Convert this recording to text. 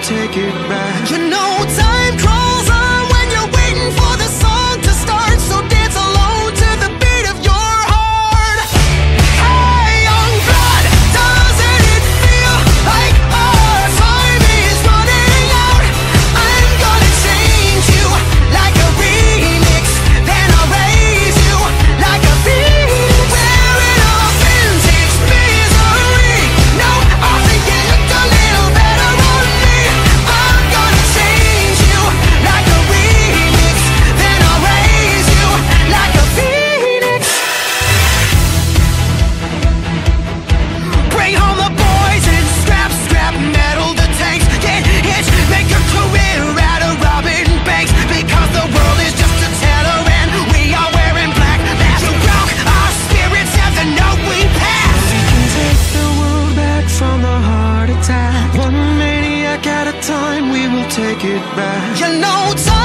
take it back. You know time crawls on when you're waiting for the song to start, so dance alone to the beat of your heart. Hey, young blood, doesn't it feel like our time is running out? I'm gonna change you like a remix, then I'll raise you like a phoenix. Wearing a vintage misery. No, I think it looked a little better on me. I'm gonna change you like a remix, then I'll raise you like a phoenix. Bring home the boys and scrap metal the tanks. Get hitched, make a career out of robbing banks, because the world is just a teller and we are wearing black. That's broke our spirits and the note we pass. We can take the world back from the heart attack. One maniac at a time, we will take it back. You know time